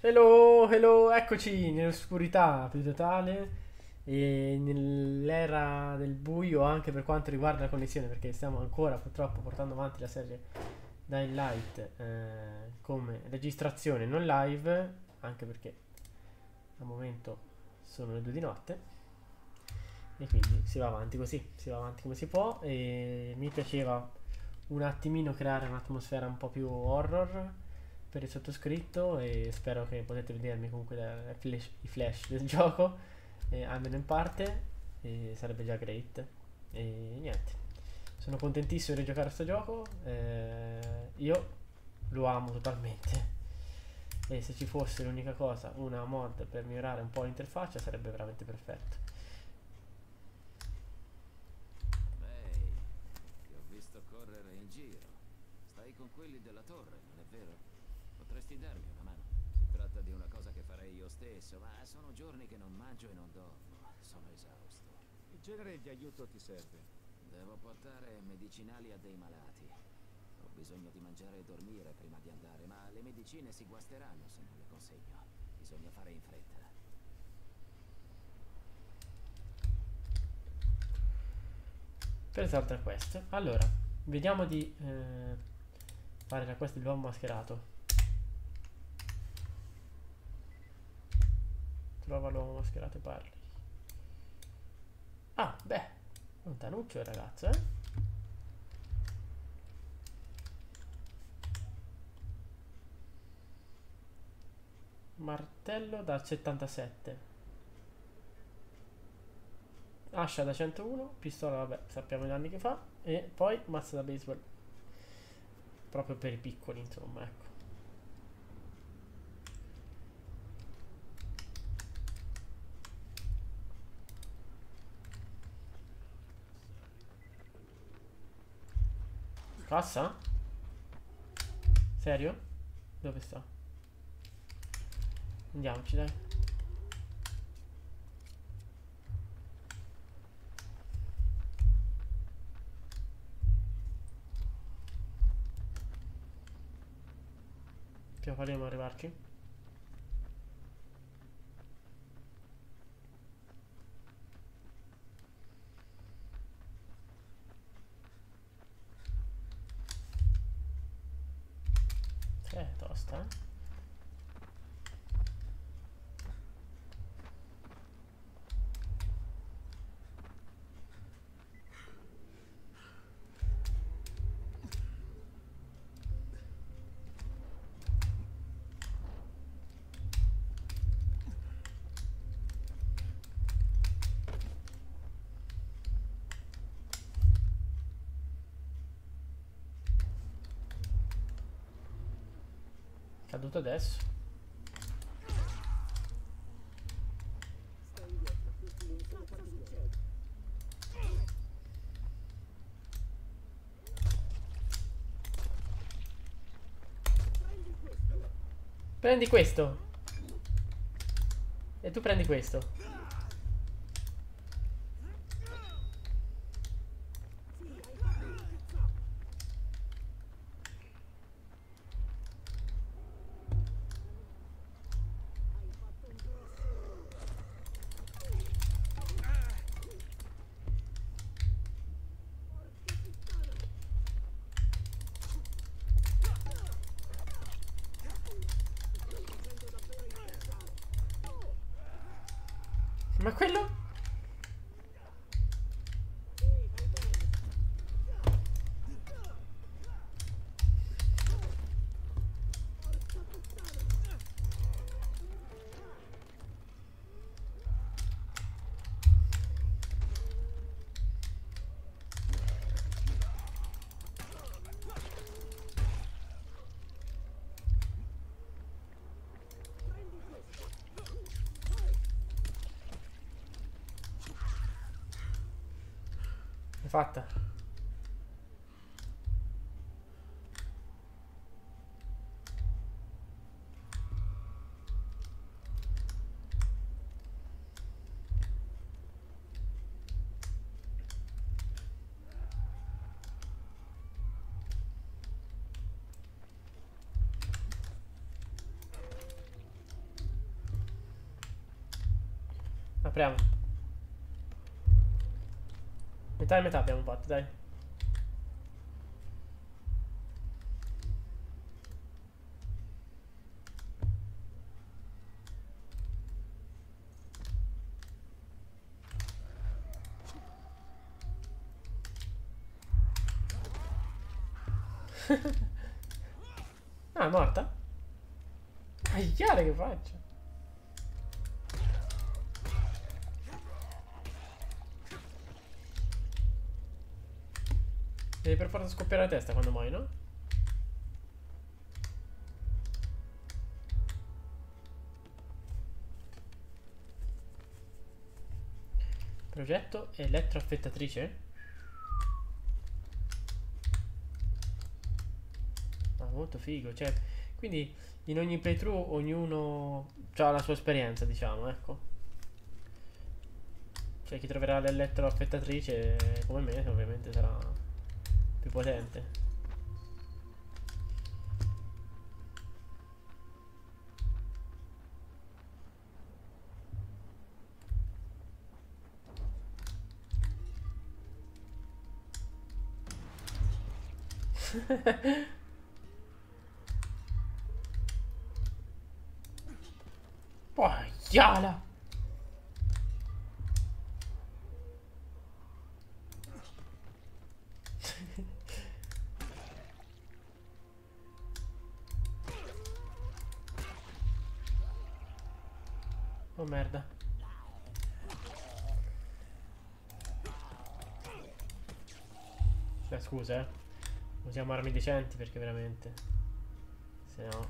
Hello, hello, eccoci nell'oscurità più totale e nell'era del buio anche per quanto riguarda la connessione, perché stiamo ancora purtroppo portando avanti la serie Dying Light come registrazione non live, anche perché al momento sono le 2 di notte e quindi si va avanti così, si va avanti come si può e mi piaceva un attimino creare un'atmosfera un po' più horror per il sottoscritto e spero che potete vedermi comunque i flash del gioco, almeno in parte, e sarebbe già great. E niente, sono contentissimo di giocare a sto gioco, io lo amo totalmente e se ci fosse l'unica cosa, una mod per migliorare un po' l'interfaccia sarebbe veramente perfetto. Ehi, ti ho visto correre in giro. Stai con quelli della torre, non è vero? Potresti darmi una mano. Si tratta di una cosa che farei io stesso, ma sono giorni che non mangio e non dormo. Sono esausto. Che genere di aiuto ti serve? Devo portare medicinali a dei malati. Ho bisogno di mangiare e dormire prima di andare, ma le medicine si guasteranno se non le consegno. Bisogna fare in fretta. Per risolvere quest, allora, vediamo di fare la quest dell'uomo mascherato. Trova l'uomo mascherato e parli. Ah, beh, lontanuccio il ragazzo, eh? Martello da 77. Ascia da 101. Pistola, vabbè, sappiamo i danni che fa. E poi mazza da baseball. Proprio per i piccoli, insomma, ecco. Cassa? Serio? Dove sta? Andiamoci, dai. Più faremo arrivarci. Tosta, eh? Caduto adesso. Sta indietro, tutti solo quando mi chiedi. Prendi questo. Prendi questo. E tu prendi questo. Sì, hai fatto un cazzotto. Hai fatto un grosso errore. Porca puttana. Mi stai facendo davvero incazzare. Ma quello? Sì, vai bene. Porca puttana. Prendi questo. L'hai fatta. Apriamo. Metà e metà abbiamo fatto, dai. Ah, è morta? Aiale, che faccio? Devi per forza scoppiare la testa quando muoio, no? Progetto elettroaffettatrice? Ah, molto figo, cioè, quindi in ogni playthrough ognuno ha la sua esperienza, diciamo, ecco. Cioè, chi troverà l'elettroaffettatrice come me, ovviamente sarà più potente. Aiala! Oh merda. Scusa, usiamo armi decenti perché veramente, se no.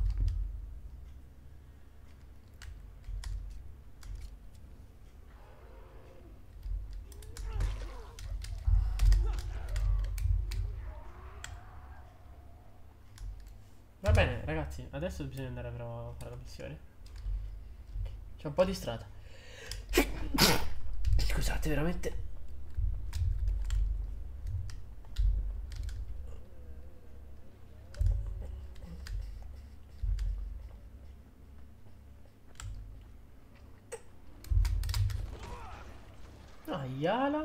Va bene, ragazzi, adesso bisogna andare però a fare la missione. C'è un po' di strada. Scusate, veramente. Aiala.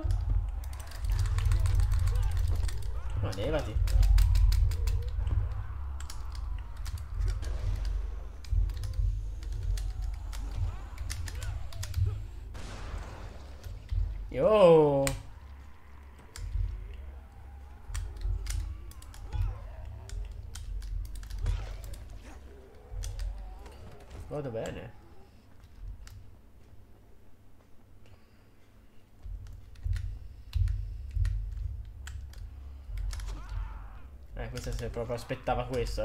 No, levati. Yo. Vado bene. Questa se proprio aspettava questo,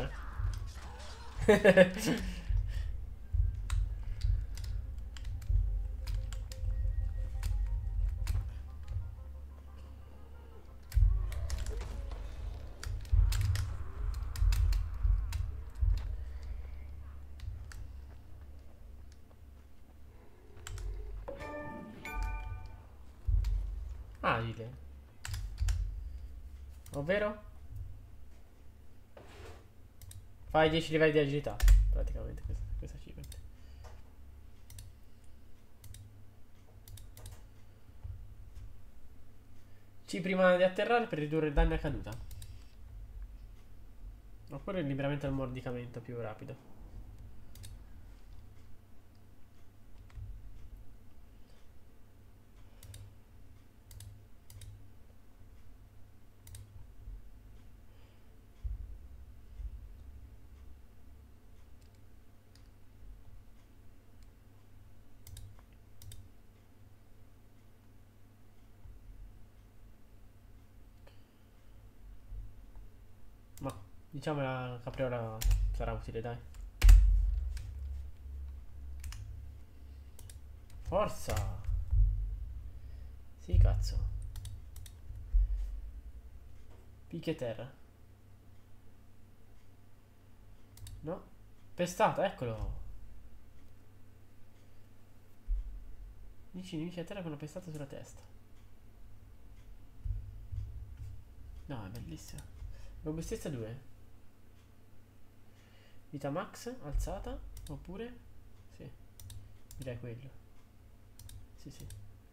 Agile. Ovvero? Fai 10 livelli di agilità. Praticamente questa achievement. C prima di atterrare per ridurre i danni a caduta. Oppure il liberamento del mordicamento più rapido. Ma diciamo la capriola sarà utile, dai. Forza. Sì, cazzo. Picchia terra. No. Pestata, eccolo. Dici nemici a terra con una pestata sulla testa. No, è bellissima. Robustezza 2. Vita max alzata. Oppure sì, direi quello. Sì, sì.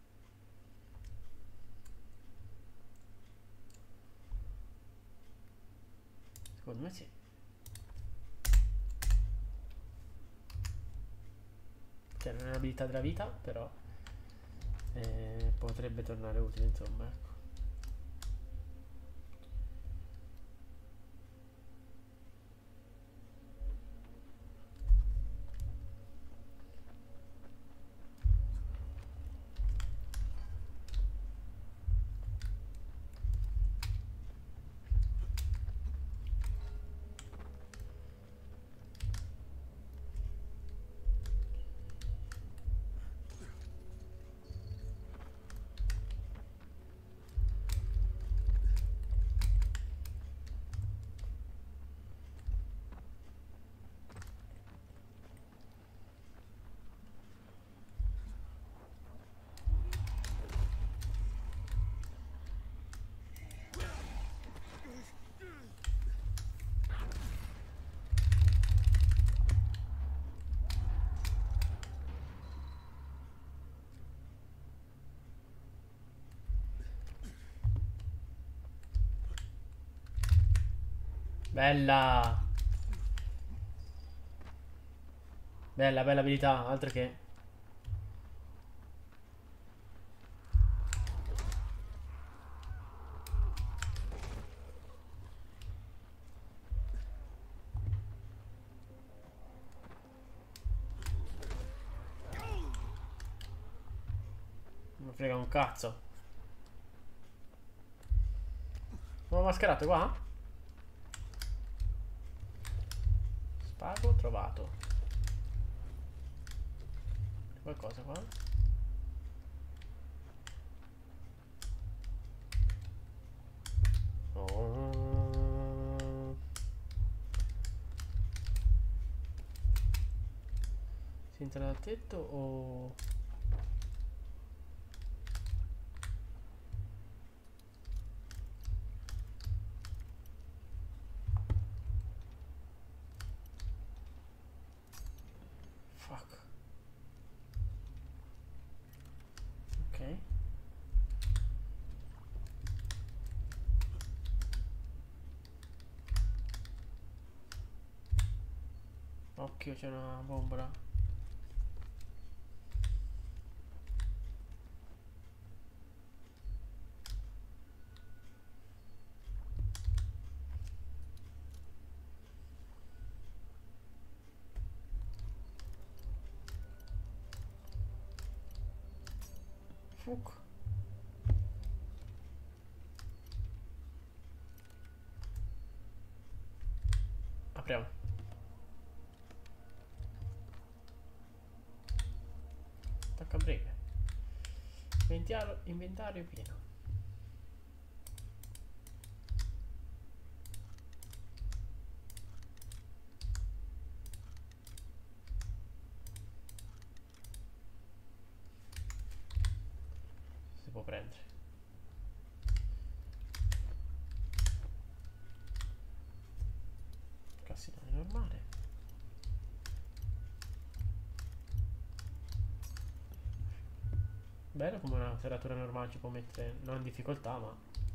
Secondo me sì. Cioè non è un'abilità della vita, però potrebbe tornare utile, insomma, ecco. Bella! Bella, bella abilità, altro che. Non mi frega un cazzo. Uomo mascherato qua? Spago trovato. C'è qualcosa qua? Oh. Si entra dal tetto o... Fuck. Ok. Occhio, c'è una bombola. Fuck. Apriamo. Attacca breve. Inventario pieno. Si può prendere. Cassinone normale. Bello come una serratura normale ci può mettere, non in difficoltà, ma...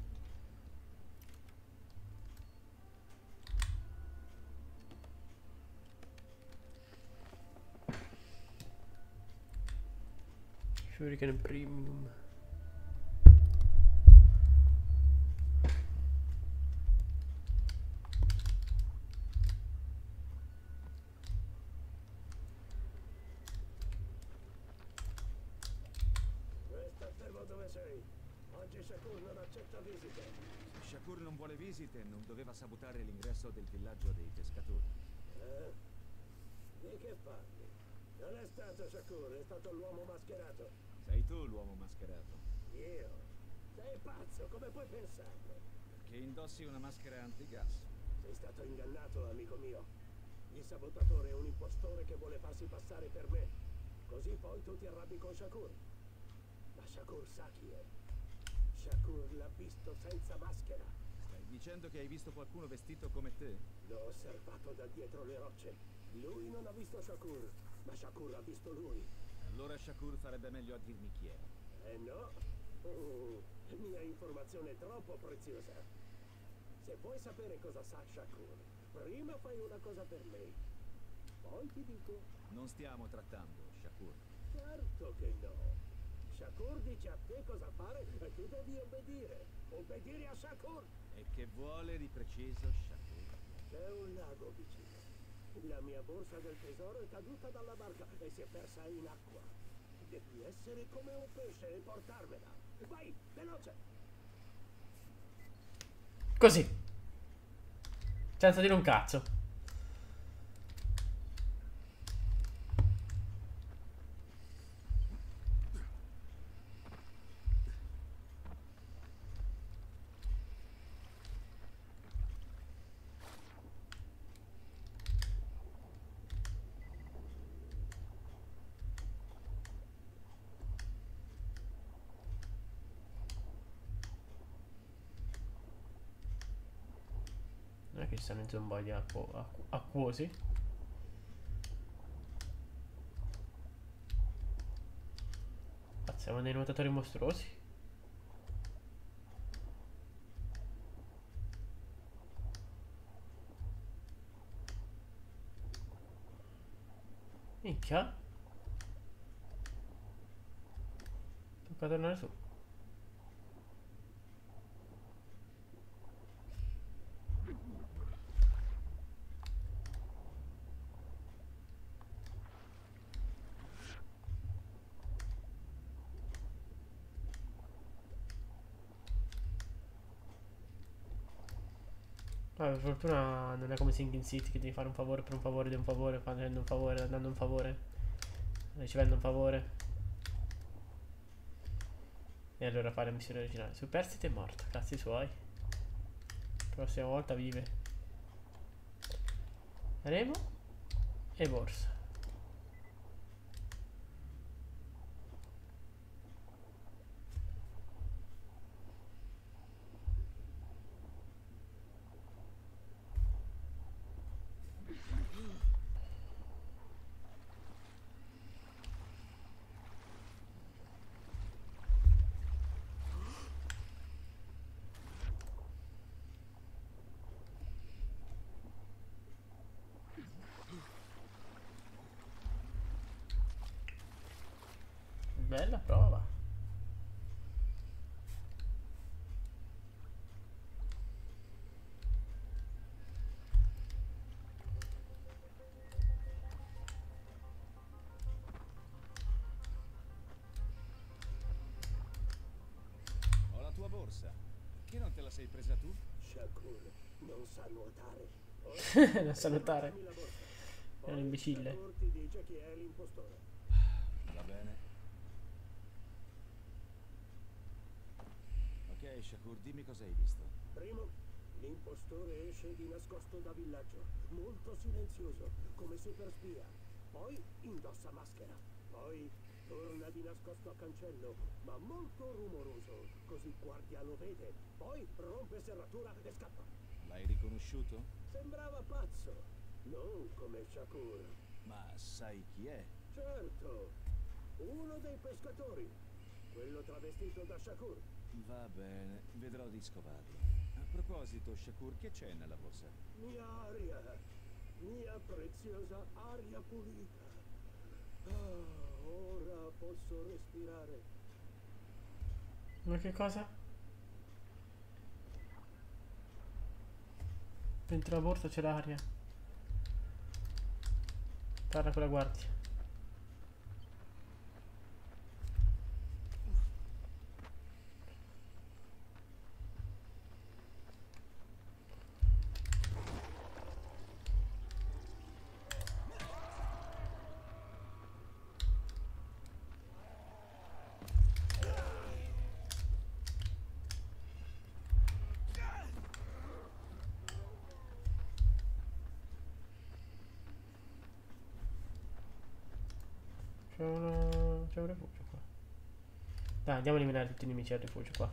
Shuriken Premium. Resta fermo dove sei. Oggi Shakur non accetta visite. Se Shakur non vuole visite, non doveva sabotare l'ingresso del villaggio dei pescatori. Di che parli? Non è stato Shakur, è stato l'uomo mascherato. Sei tu l'uomo mascherato. Io? Sei pazzo, come puoi pensarlo? Perché indossi una maschera antigas. Sei stato ingannato, amico mio. Il sabotatore è un impostore che vuole farsi passare per me. Così poi tu ti arrabbi con Shakur. Ma Shakur sa chi è. Shakur l'ha visto senza maschera. Stai dicendo che hai visto qualcuno vestito come te? L'ho osservato da dietro le rocce. Lui non ha visto Shakur, ma Shakur ha visto lui. Allora Shakur farebbe meglio a dirmi chi è. Eh no. Mia informazione è troppo preziosa. Se vuoi sapere cosa sa Shakur, prima fai una cosa per me. Poi ti dico. Non stiamo trattando Shakur. Certo che no. Shakur dice a te cosa fare e tu devi obbedire. Obbedire a Shakur. E che vuole di preciso Shakur? C'è un lago vicino. La mia borsa del tesoro è caduta dalla barca e si è persa in acqua. Devi essere come un pesce e portarmela. Vai, veloce! Così. Senza dire un cazzo. Non è che ci stanno in un paio di acquosi. Siamo dei nuotatori mostruosi. Minchia. Tocca tornare su. Per fortuna non è come Sinking City che devi fare un favore per un favore di un favore, facendo un favore, dando un favore, ricevendo un favore. E allora fare la missione originale. Superstite è morto, cazzi suoi. Prossima volta vive. Remo e borsa. Bella prova. Ho la tua borsa. Che non te la sei presa tu? Shakur non sa nuotare. Non sa nuotare. Dammi la borsa. È un Poi imbecille. Shakur ti dice chi è l'impostore. Va bene. Ok, Shakur, dimmi cosa hai visto. Primo, l'impostore esce di nascosto da villaggio, molto silenzioso, come super spia. Poi indossa maschera. Poi torna di nascosto a cancello, ma molto rumoroso, così il guardia lo vede. Poi rompe serratura e scappa. L'hai riconosciuto? Sembrava pazzo, non come Shakur. Ma sai chi è? Certo, uno dei pescatori, quello travestito da Shakur. Va bene, vedrò di scovarlo. A proposito, Shakur, che c'è nella borsa? Mia aria, mia preziosa aria pulita. Ah, ora posso respirare. Ma che cosa? Dentro la borsa c'è l'aria. Parla con la guardia. C'è un rifugio qua. Dai, andiamo a eliminare tutti i nemici al rifugio qua.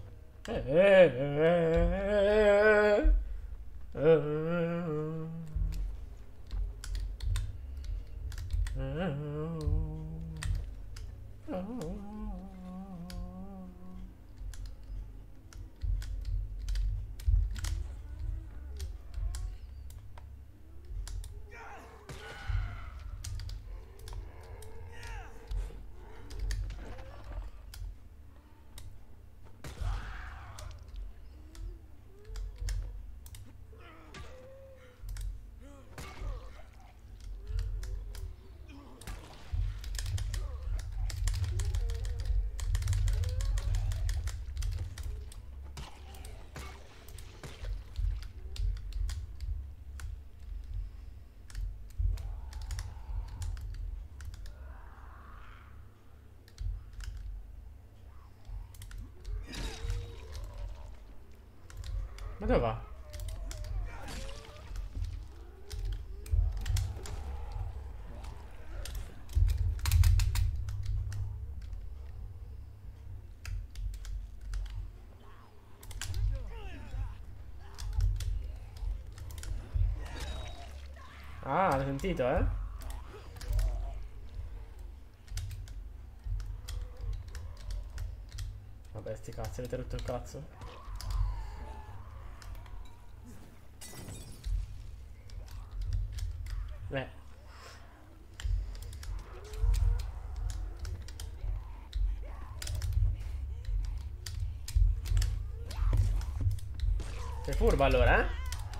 Ma dove va? Ah, l'hai sentito, eh? Vabbè, sti cazzi, avete rotto il cazzo. Beh. Sei furba allora, eh?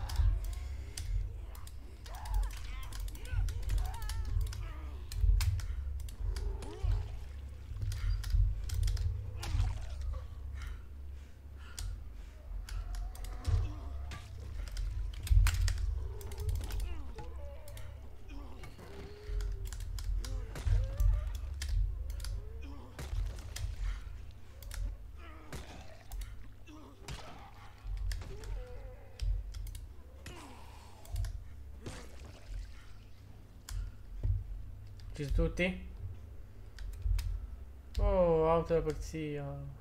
Ci sono tutti? Oh, auto della polizia.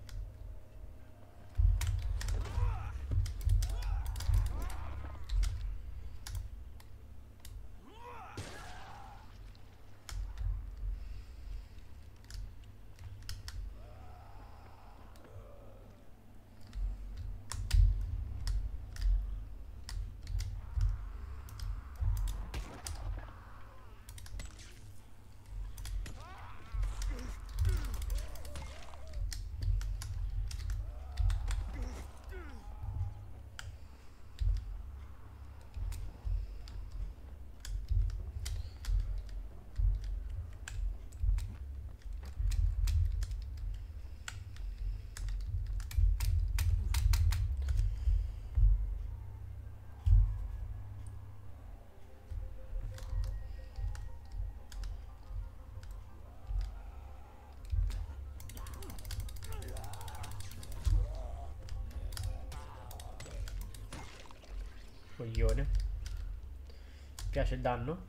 Coglione. Mi piace il danno.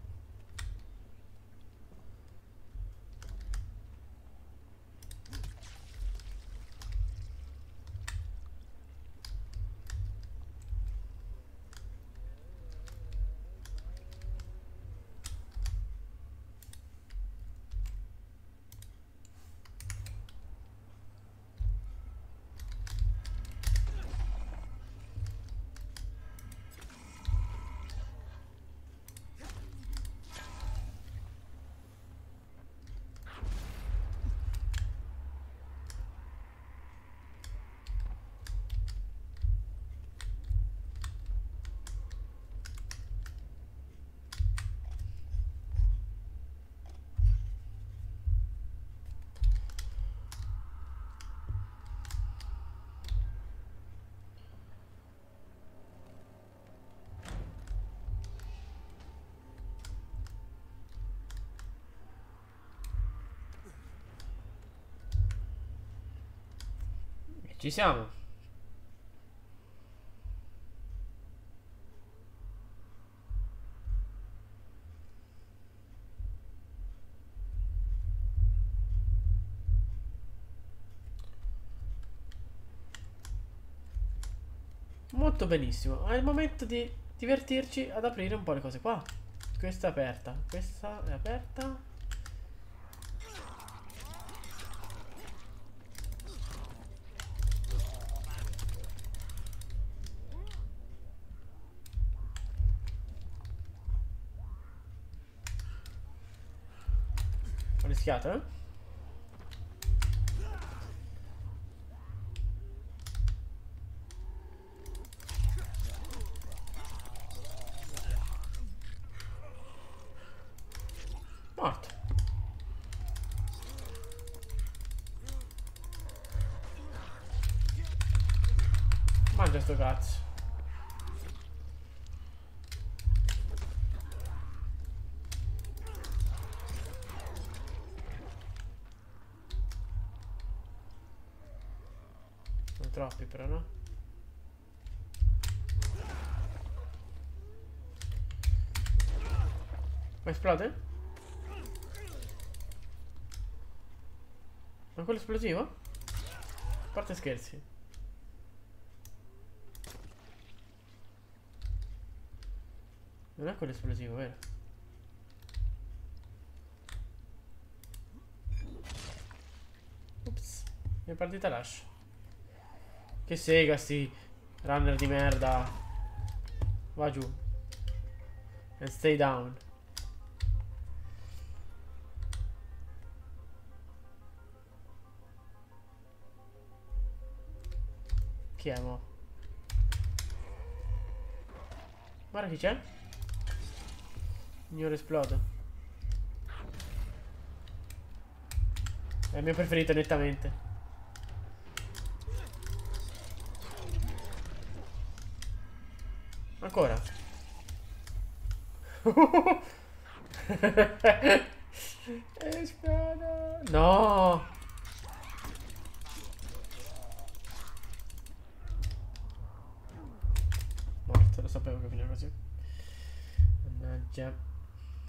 Ci siamo. Molto benissimo. È il momento di divertirci ad aprire un po' le cose qua. Questa è aperta. Questa è aperta. rischiato, eh? Morto. Mangia sto cazzo. Non troppi però, no? Ma esplode? Ma quello esplosivo? A parte scherzi. Non è quello esplosivo, vero? Ops. Mia partita lascia. Che sega sti runner di merda. Va giù. And stay down. Chi è mo? Guarda chi c'è. Ignoro esplodo. È il mio preferito nettamente. Ancora. Esplodo. No. Morto, lo sapevo che finiva così. Mannaggia.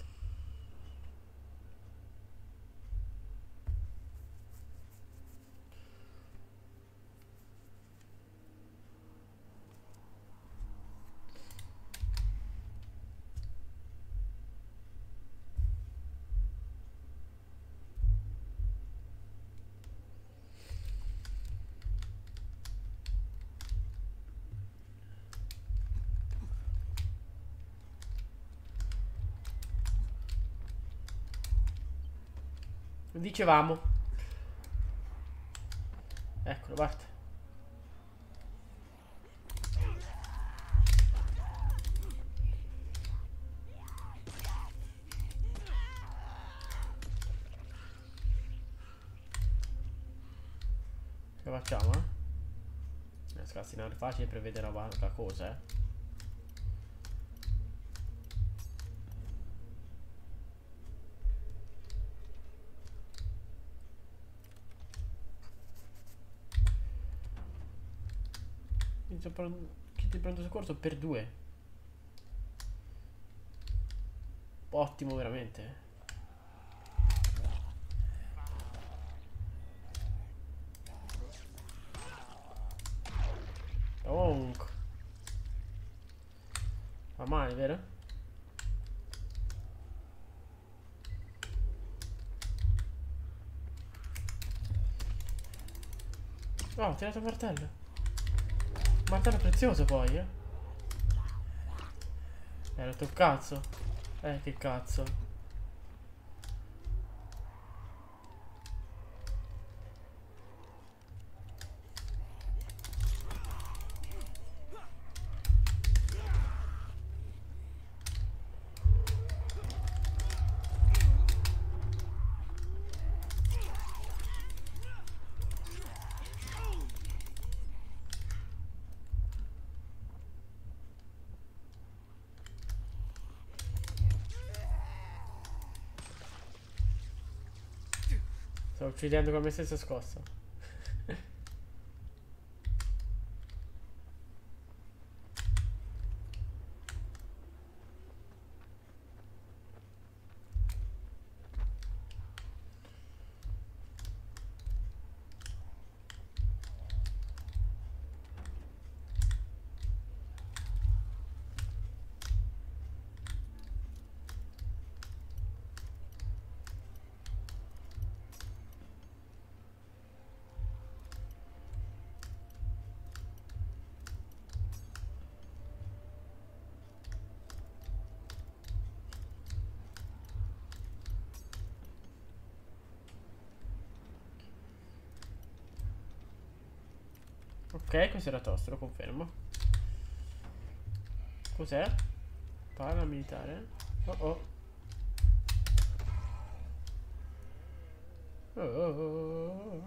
Dicevamo. Eccolo, parte. Che facciamo, eh? Scassinare facile per vedere la cosa, eh. Kit di pronto soccorso per 2. Ottimo veramente. Onk. Fa male, vero? Oh, ho tirato il martello. Martello prezioso poi, eh. Era il tuo cazzo. Che cazzo. Sto uccidendo con me stessa scossa. Ok, questo era tosto, lo confermo. Cos'è? Paramilitare. Oh oh. Oh, oh, oh.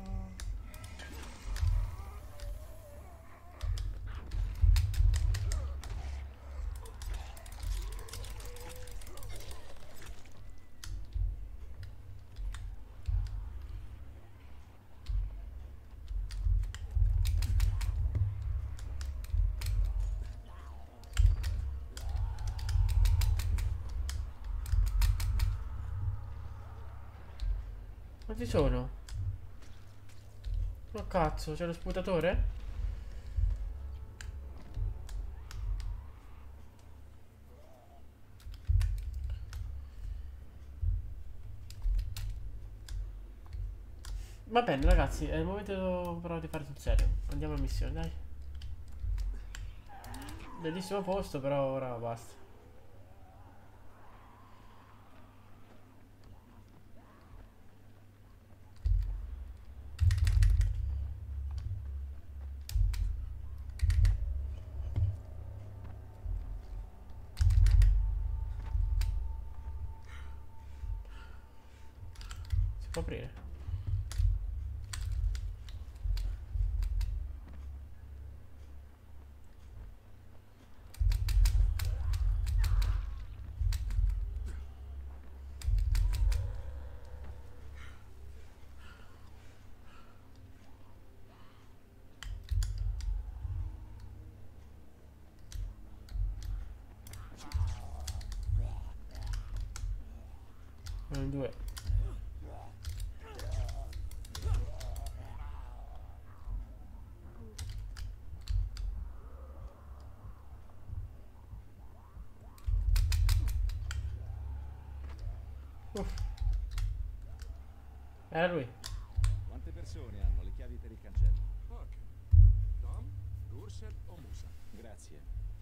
Quanti sono? Oh cazzo, c'è lo sputatore? Va bene ragazzi, è il momento però di fare sul serio. Andiamo a missione, dai. Bellissimo posto, però ora basta. Si può aprire. Uno, due. Uff. Era lui. Quante persone hanno le chiavi per il cancello? Poche. Tom, Gursel o Musa? Grazie.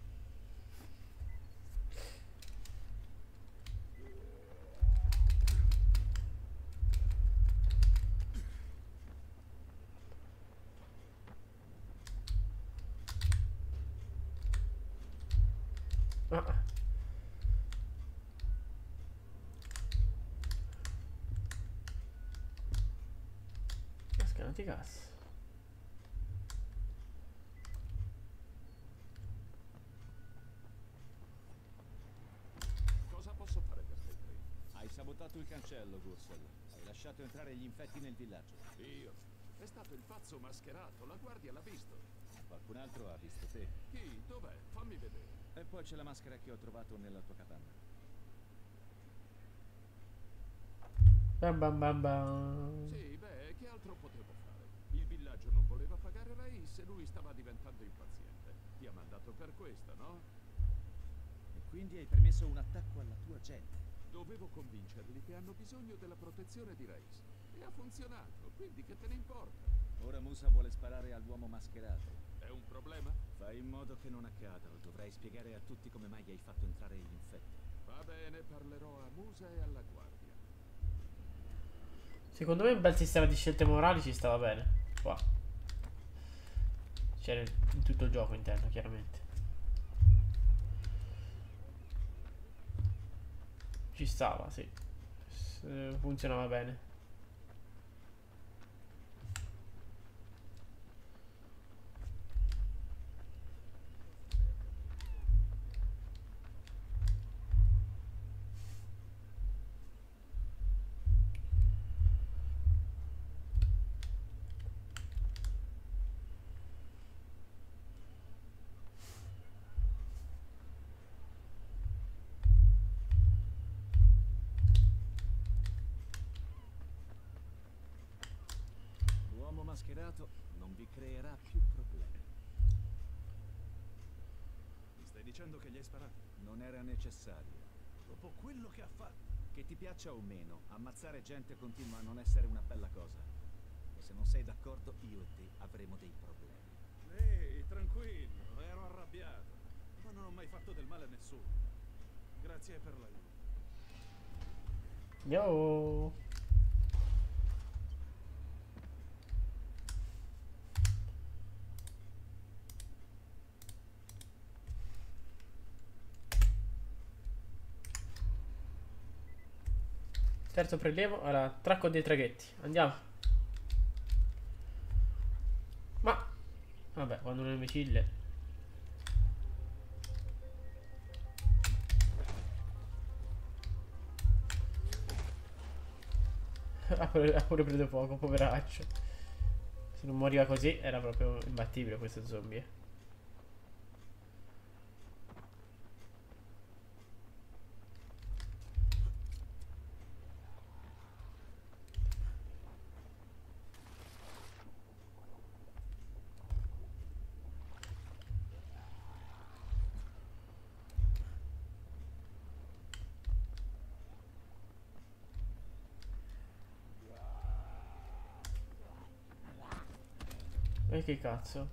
Ah. Scanati gas. Cosa posso fare per te, Trey? Hai sabotato il cancello, Gursel. Hai lasciato entrare gli infetti nel villaggio. Io? È stato il pazzo mascherato, la guardia l'ha visto. Qualcun altro ha visto te. Chi? Dov'è? Fammi vedere. E poi c'è la maschera che ho trovato nella tua capanna. Bam bam bam bam. Sì, beh, che altro potevo fare? Il villaggio non voleva pagare Reis e lui stava diventando impaziente. Ti ha mandato per questo, no? E quindi hai permesso un attacco alla tua gente. Dovevo convincerli che hanno bisogno della protezione di Reis. E ha funzionato, quindi che te ne importa? Ora Musa vuole sparare all'uomo mascherato. È un problema? Fai in modo che non accada o dovrai spiegare a tutti come mai hai fatto entrare gli infetti. Va bene, parlerò a Musa e alla guardia. Secondo me un bel sistema di scelte morali ci stava bene. Qua. C'era in tutto il gioco, intendo, chiaramente. Ci stava, sì. Funzionava bene. L'uomo mascherato non vi creerà più problemi. Mi stai dicendo che gli hai sparato? Non era necessario. Dopo quello che ha fatto. Che ti piaccia o meno, ammazzare gente continua a non essere una bella cosa. E se non sei d'accordo, io e te avremo dei problemi. Ehi, tranquillo, ero arrabbiato. Ma non ho mai fatto del male a nessuno. Grazie per l'aiuto. Yo. Terzo prelievo. Allora, tracco dei traghetti. Andiamo. Ma vabbè, quando un imbecille. Ha pure preso fuoco, poveraccio. Se non moriva così era proprio imbattibile questo zombie. E che cazzo?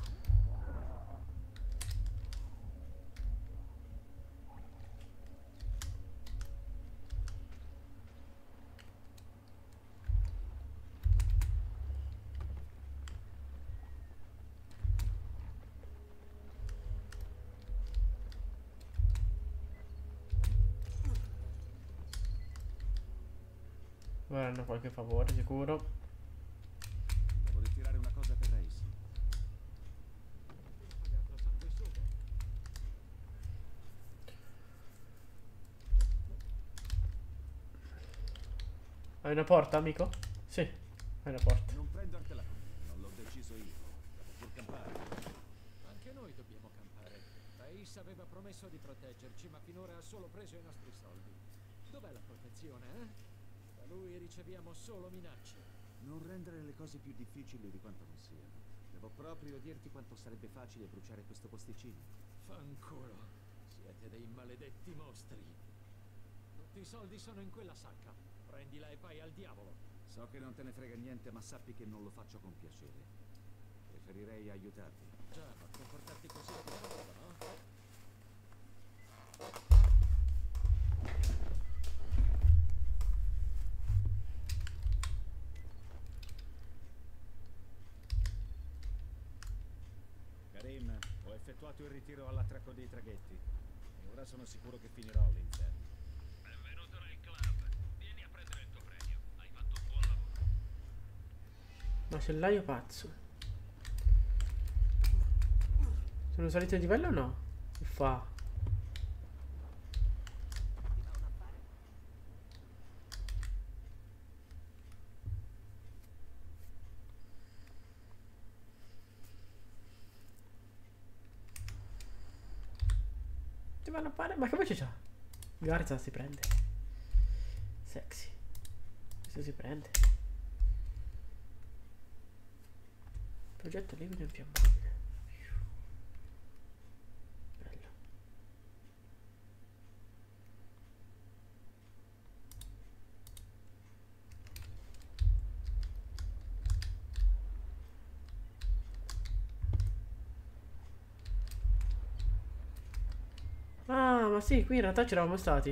Vorranno qualche favore, sicuro. Devo ritirare una cosa per Race. Hai una porta, amico? Sì, hai una porta. Non prendertela con me, non l'ho deciso io. Devo pur campare. Anche noi dobbiamo campare. Race aveva promesso di proteggerci, ma finora ha solo preso i nostri soldi. Dov'è la protezione, eh? Da lui riceviamo solo minacce. Non rendere le cose più difficili di quanto non siano. Devo proprio dirti quanto sarebbe facile bruciare questo posticino. Fanculo. Siete dei maledetti mostri. Tutti i soldi sono in quella sacca. Prendila e vai al diavolo. So che non te ne frega niente, ma sappi che non lo faccio con piacere. Preferirei aiutarti. Già, ma comportarti così è comodo, no? Karim, ho effettuato il ritiro all'attracco dei traghetti. E ora sono sicuro che finirò all'interno. Benvenuto nel club. Vieni a prendere il tuo premio. Hai fatto un buon lavoro. Macellaio pazzo. Sono salito di livello o no? Che fa? Ti vanno a fare? Ma che voce c'ha? Garza si prende. Sexy. Questo si prende. Progetto liquido infiammabile. Bello. Ah, ma sì, qui in realtà c'eravamo stati.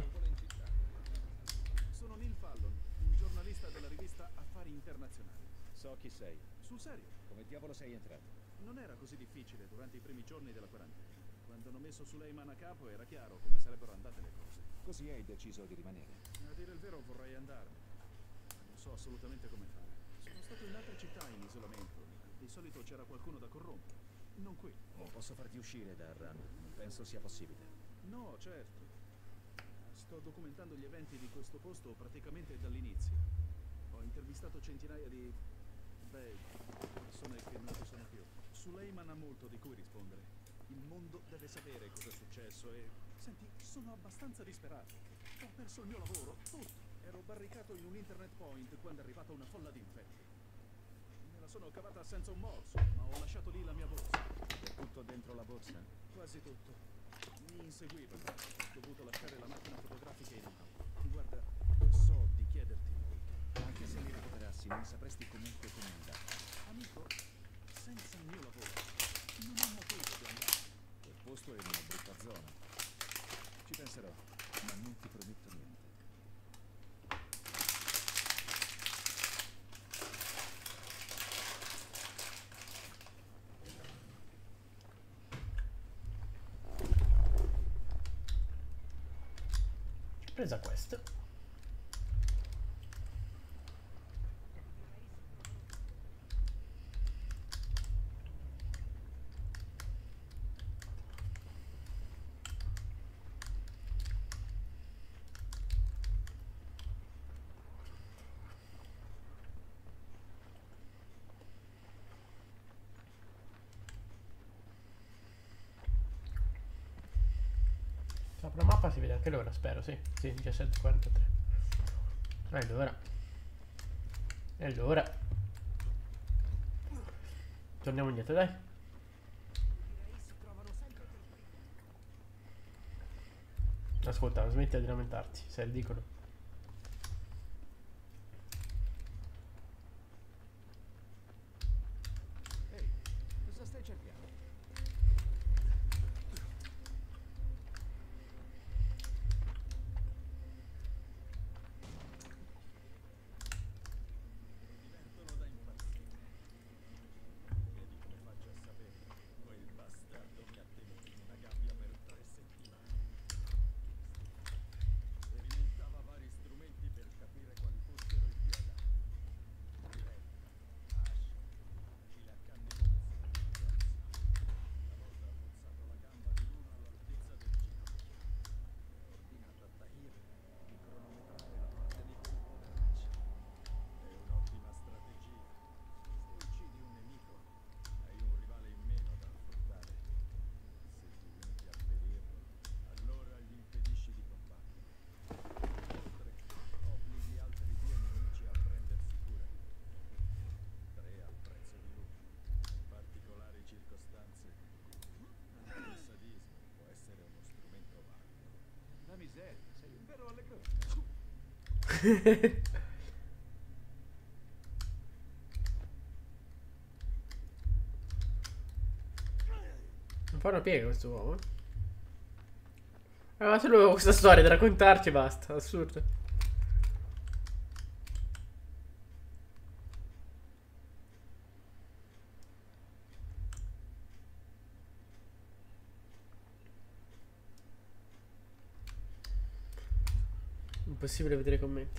Sono Neil Fallon, un giornalista della rivista Affari Internazionali. So chi sei. Sul serio? Come diavolo sei entrato? Non era così difficile durante i primi giorni della quarantena. Quando hanno messo Suleiman a capo era chiaro come sarebbero andate le cose. Così hai deciso di rimanere. A dire il vero vorrei andarmene, ma non so assolutamente come fare. Sono stato in altre città in isolamento. Di solito c'era qualcuno da corrompere. Non qui. Non posso farti uscire da Arran. Non penso sia possibile. No, certo. Sto documentando gli eventi di questo posto praticamente dall'inizio. Ho intervistato centinaia di... persone che non ci sono più. Suleiman ha molto di cui rispondere. Il mondo deve sapere cosa è successo e... Senti, sono abbastanza disperato. Ho perso il mio lavoro, tutto. Ero barricato in un internet point quando è arrivata una folla di infetti. Me la sono cavata senza un morso, ma ho lasciato lì la mia borsa. È tutto dentro la borsa? Quasi tutto. Mi inseguivano. Ho dovuto lasciare la macchina fotografica in auto. Guarda, so di chiederti molto. Anche se li recuperassi, non sapresti comunque come andare. Amico, senza il mio lavoro, non ho motivo di andare. Quel posto è in una brutta zona. Ci penserò, ma non ti prometto niente. Presa questo. La mappa si vede anche l'ora, spero, sì. Sì, 17:43. È l'ora. È l'ora. Torniamo indietro, dai. Ascolta, smetti di lamentarti, sei ridicolo. Ehi, cosa stai cercando? Divertono da impazzire. Vedi come faccio a sapere? Quel bastardo mi ha tenuto in una gabbia per 3 settimane. Sperimentava vari strumenti per capire quali fossero i più adatti. Diretta, ascia, fucile a cannonazzo. Una volta ha mozzato la gamba di uno all'altezza del ginocchio. Ha ordinato a Tahir di cronometrare la parte di colpo verace. È un'ottima strategia. Se uccidi un nemico, hai un rivale in meno da affrontare. Se ti limiti a ferirlo, allora gli impedisci di combattere. Inoltre, obblighi altri 2 nemici a prendersi cura di te. 3 al prezzo di 1. In particolari circostanze, anche il sadismo può essere uno strumento valido. La miseria, sei un vero allegrone. Non fa una piega questo uomo. Ma solo questa storia da raccontarci basta, assurdo. Impossibile vedere i commenti.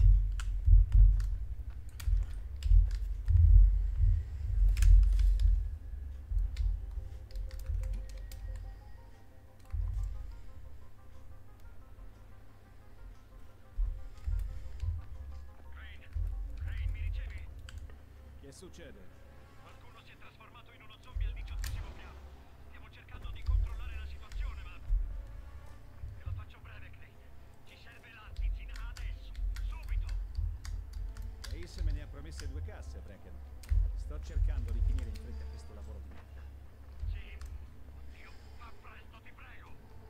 Crane, mi ricevi? Che succede? Qualcuno si è trasformato in uno zombie al 18° piano. Stiamo cercando di controllare la situazione, ma... Te la faccio breve, Crane. Ci serve l'Attizin adesso, subito! Ace me ne ha promesse 2 casse, Bracken. Sto cercando di finire in fretta questo lavoro di merda. Sì. Oddio, fa presto, ti prego!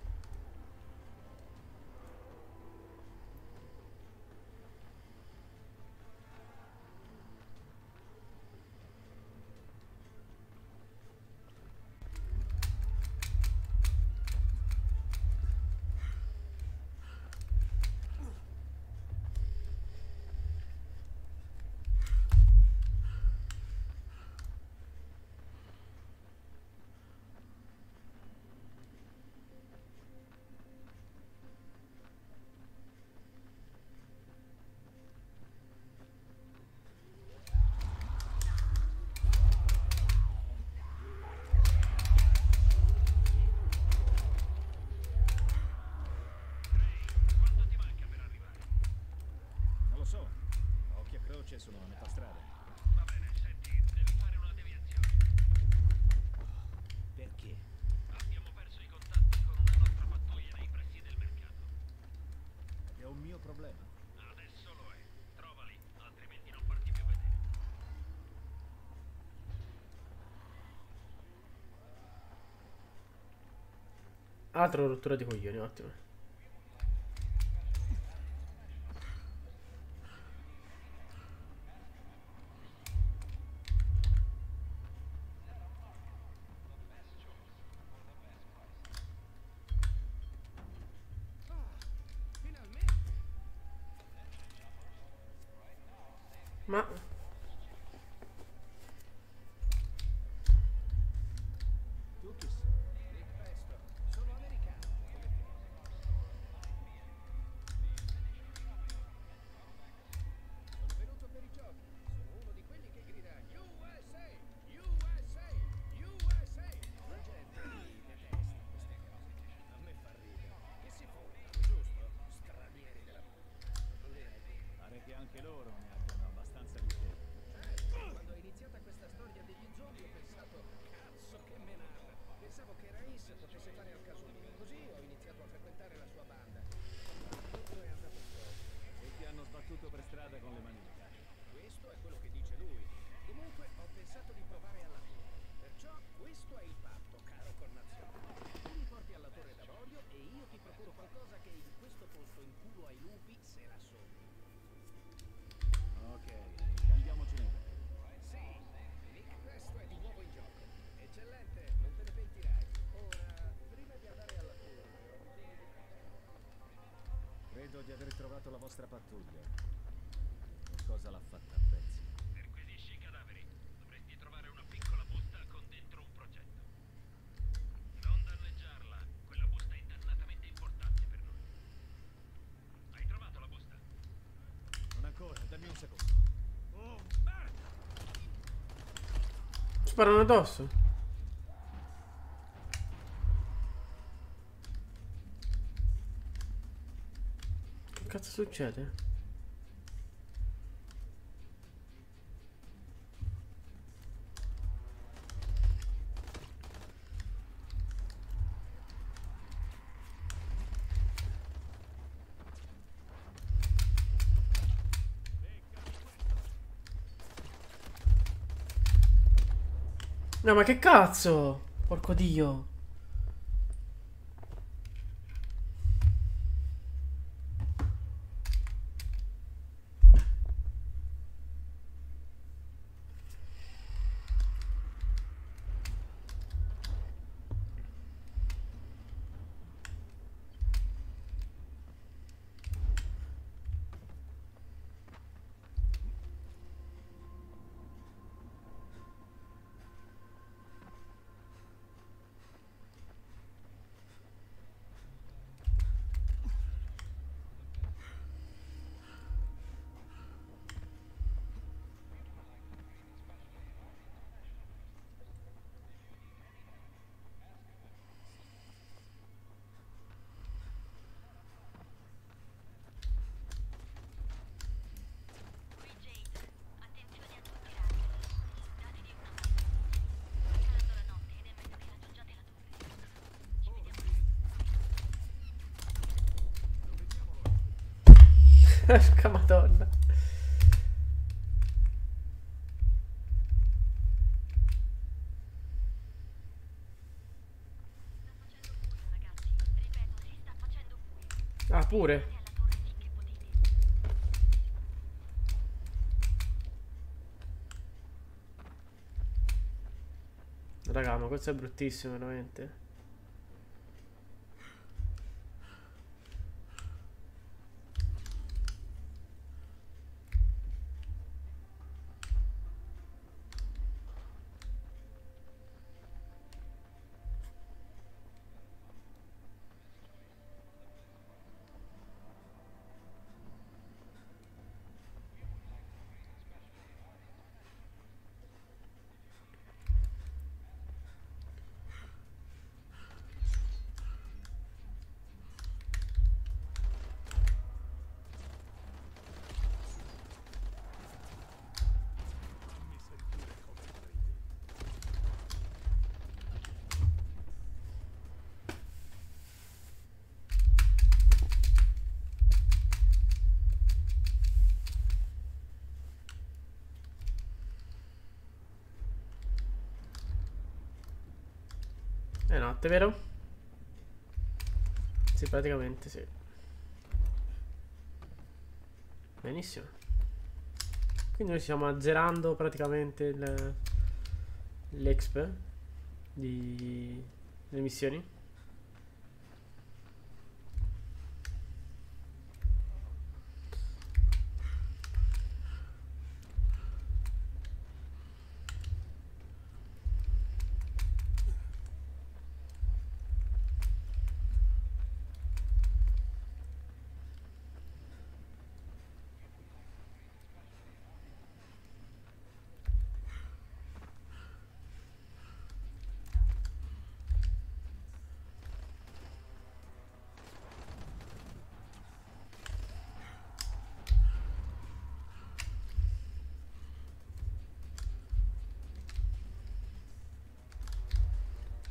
Quanto ti manca per arrivare? Non lo so. A occhio e croce sono a metà strada. Va bene, senti, devi fare una deviazione. Perché? Abbiamo perso i contatti con una nostra pattuglia nei pressi del mercato. È un mio problema. Adesso lo è. Trovali, altrimenti non farti più vedere. Altra rottura di coglioni, ottimo. Ma Tu chi sei? Rick Preston, sono americano. Sono venuto per i giochi. Sono uno di quelli che grida USA! USA! USA! La gente mi detesta queste cose. A me fa ridere. Che si fondano, giusto? Stranieri della Pare che anche loro ne abbiano abbastanza di te. Quando è iniziata questa storia degli zombie ho pensato, cazzo che menata. Pensavo che Rais potesse fare al caso mio, così ho iniziato a frequentare la sua banda. Ma tutto è andato storto. E ti hanno sbattuto per strada con le manine. Questo è quello che dice lui. Comunque ho pensato di provare alla torre. Perciò questo è il patto, caro connazionale. Tu mi porti alla torre d'avorio e io ti procuro qualcosa che in questo posto in culo ai lupi se la sogni. Ok, cambiamoci le idee. Sì, Nick Presto è di nuovo in gioco. Eccellente, non te ne pentirai. Ora, prima di andare alla torre, ho bisogno di... Credo di aver trovato la vostra pattuglia. Qualcosa l'ha fatta a pezzi. Perquisisci i cadaveri. Dovresti trovare una piccola busta con dentro un progetto. Non danneggiarla. Quella busta è dannatamente importante per noi. Hai trovato la busta? Non ancora, dammi un secondo. Oh, merda! Sparano addosso. Che cazzo succede? No, ma che cazzo? Porco Dio. Qui Jade, attenzione a tutti i hacker. Datevi una mano. Sta calando la notte ed è meglio che raggiungiate la torre. Ci vediamo. Porca Madonna. Sta facendo buio, ragazzi. Ripeto, si sta facendo buio. Ah, pure. Andate alla torre finché potete. Raga, ma questo è bruttissimo, veramente. È notte, vero? Sì, praticamente sì. Benissimo. Quindi noi stiamo azzerando praticamente l'exp delle missioni.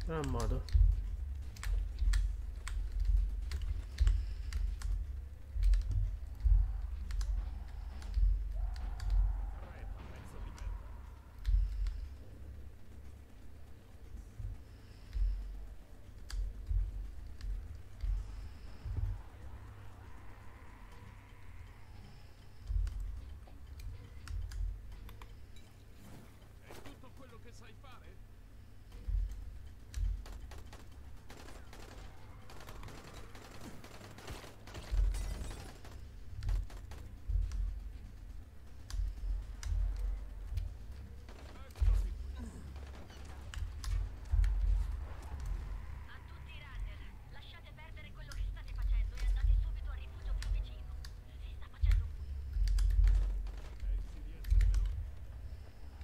Non ha modo. È tutto quello che sai fare? A tutti i runner, lasciate perdere quello che state facendo e andate subito al rifugio più vicino. Si sta facendo buio. Pensi di essere veloce?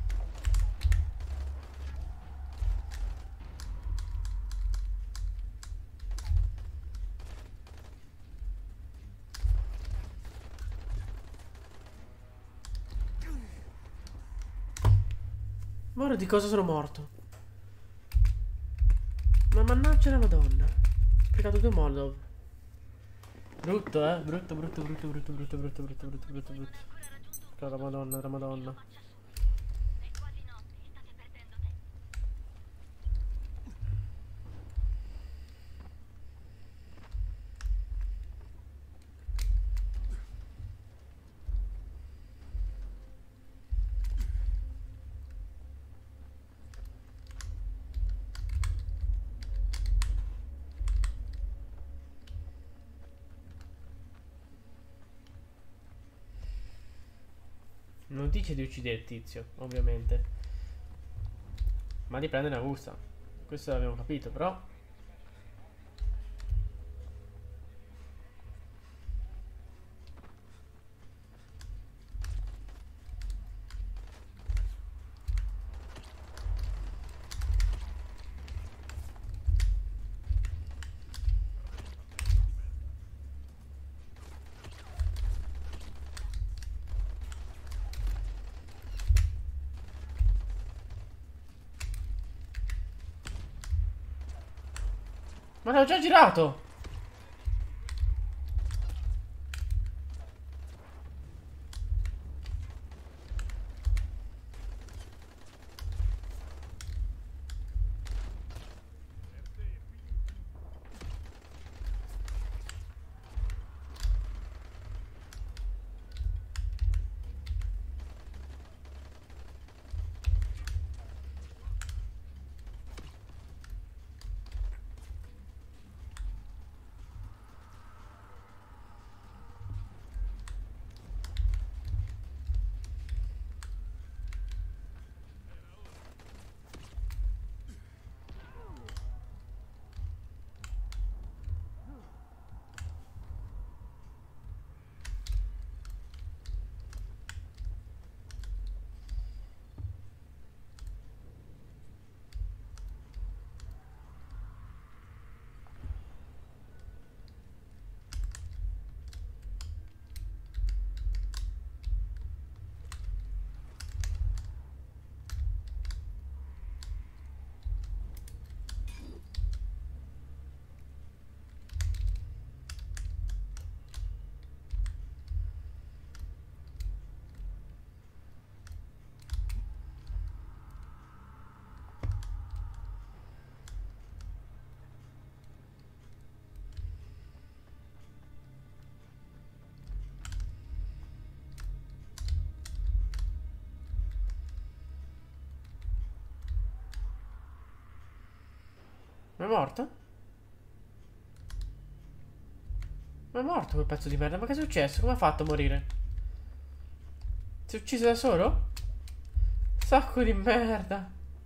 Ma ora di cosa sono morto? Ma mannaggia la madonna. Ho sprecato 2 molotov. Brutto, eh? Brutto, brutto, brutto, brutto, brutto, brutto, brutto, brutto, brutto, brutto. La madonna, la madonna. È quasi notte, state perdendo tempo. Non dice di uccidere il tizio, ovviamente. Ma di prendere una busta. Questo l'abbiamo capito, però. Ma l'ho già girato! Ma è morto? Ma è morto quel pezzo di merda. Ma che è successo? Come ha fatto a morire? Si è ucciso da solo? Sacco di merda.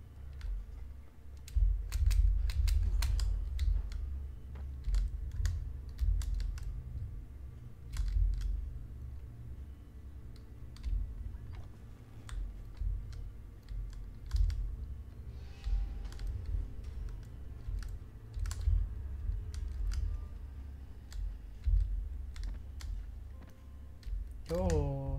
Oh.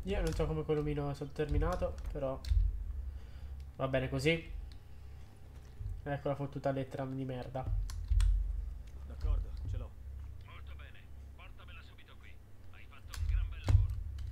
Io non so come quello mino sia terminato, però va bene così. Ecco la fottuta lettera di merda. D'accordo, ce l'ho. Molto bene, portamela subito qui. Hai fatto un gran bel lavoro.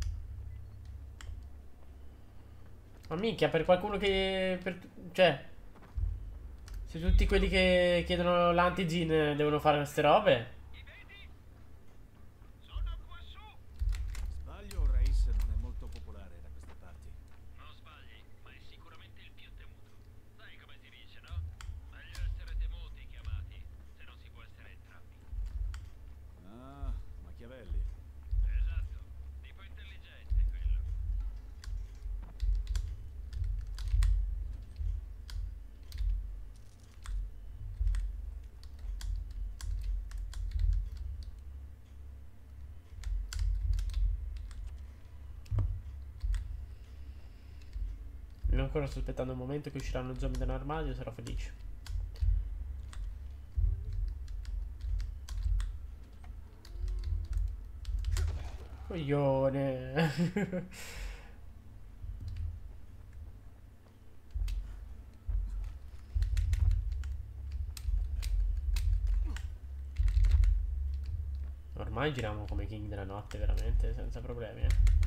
Ma minchia, per qualcuno che... cioè, se tutti quelli che chiedono l'anti-gin devono fare queste robe... Mi vedi? Sono qua su. Sbaglio, Reis non è molto popolare da queste parti. Non sbagli, ma è sicuramente il più temuto. Sai come si dice, no? Meglio essere temuti che amati, se non si può essere entrambi. Ah, Machiavelli. Esatto, tipo intelligente quello. Io ancora sto aspettando il momento che usciranno zombie dall'armadio, sarò felice. Coglione. Ormai giriamo come King della notte, veramente, senza problemi,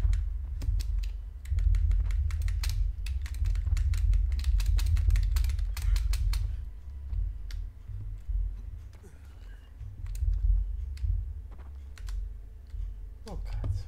Oh cazzo.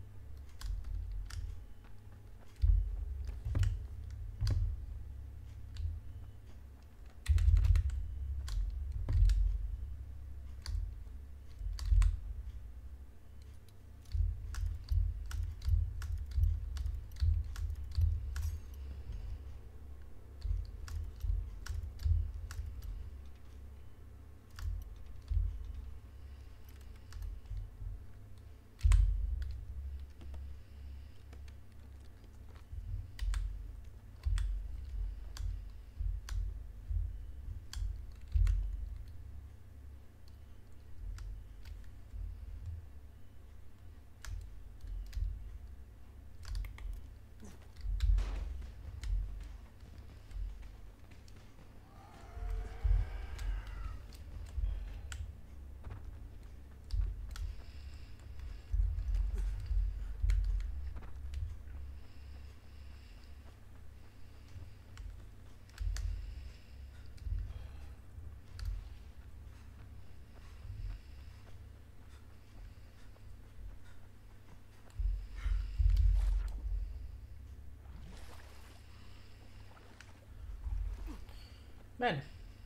Bene.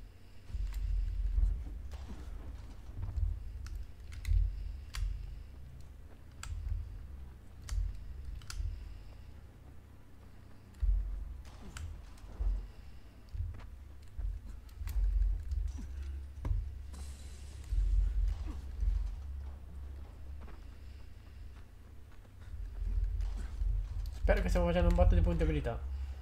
Spero che stiamo facendo un botto di punti abilità.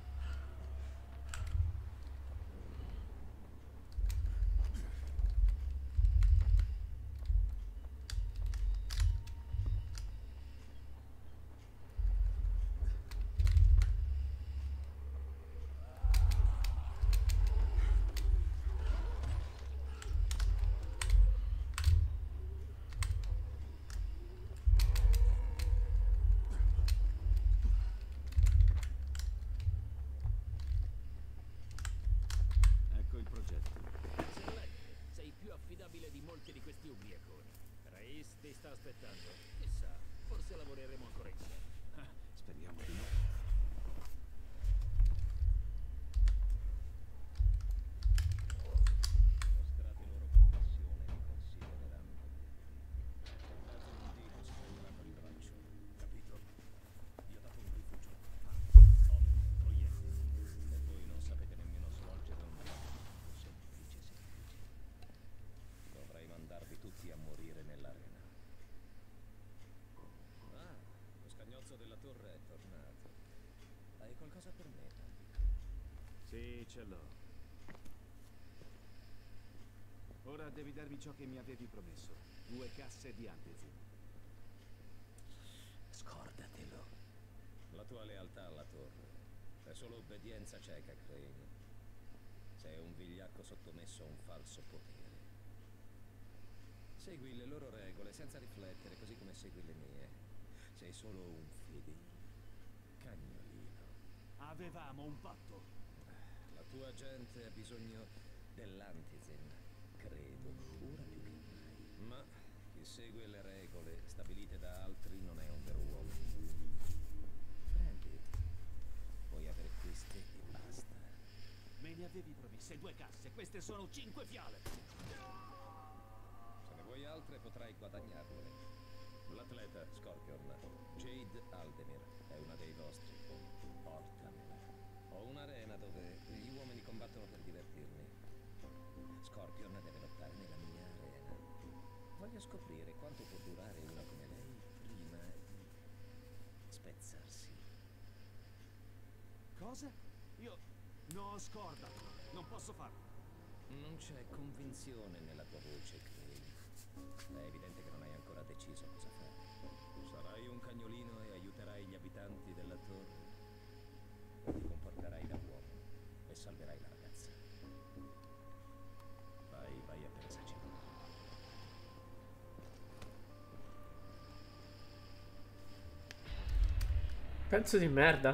Ecco il progetto. Eccellente, sei più affidabile di molti di questi ubriaconi. Reis ti sta aspettando. Chissà, forse lavoreremo ancora insieme. Speriamo di no. Mostrate loro compassione e li considereranno. Date un dito si prenderanno il braccio. Capito? Vi ho dato un rifugio. Proiettili. E voi non sapete nemmeno svolgere un lavoro semplice. Dovrei mandarvi tutti a morire nell'arena. Ah, lo scagnozzo della torre è tornato. Hai qualcosa per me, Tandy? Sì, ce l'ho. Ora devi darmi ciò che mi avevi promesso. 2 casse di Antizin. Scordatelo. la tua lealtà alla torre è solo obbedienza cieca, Crane. Sei un vigliacco sottomesso a un falso potere. Segui le loro regole senza riflettere, così come segui le mie. Sei solo un cagnolino. Avevamo un patto. La tua gente ha bisogno dell'Antizin, credo, ora più che mai. Ma chi segue le regole stabilite da altri non è un vero uomo. Prendi. Puoi avere queste e basta. Me ne avevi promesse 2 casse, queste sono 5 fiale. Se ne vuoi altre potrai guadagnarle. L'atleta Scorpion, Jade Aldemir, è una dei vostri. Portamela. Ho un'arena dove gli uomini combattono per divertirmi. Scorpion deve lottare nella mia arena. Voglio scoprire quanto può durare una come lei prima di spezzarsi. Cosa? Io... No, scordatelo. Non posso farlo. Non c'è convinzione nella tua voce, Crane. È evidente che non hai ancora deciso cosa fare. Sarai un cagnolino e aiuterai gli abitanti della torre. O ti comporterai da uomo e salverai la ragazza. Vai a pensaci. Pezzo di merda.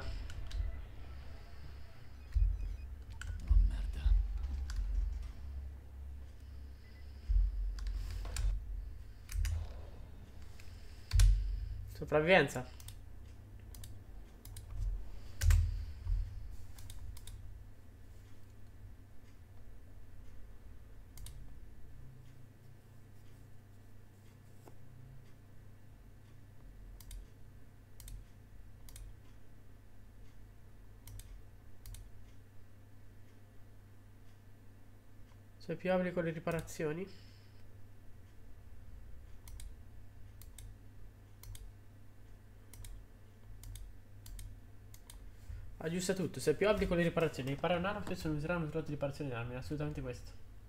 Oh, merda. Sopravvivenza. Sei più abili con le riparazioni? Aggiusta tutto, sei più abili con le riparazioni. Ripara un'arma, spesso non useranno un slot di riparazione in armi, assolutamente questo.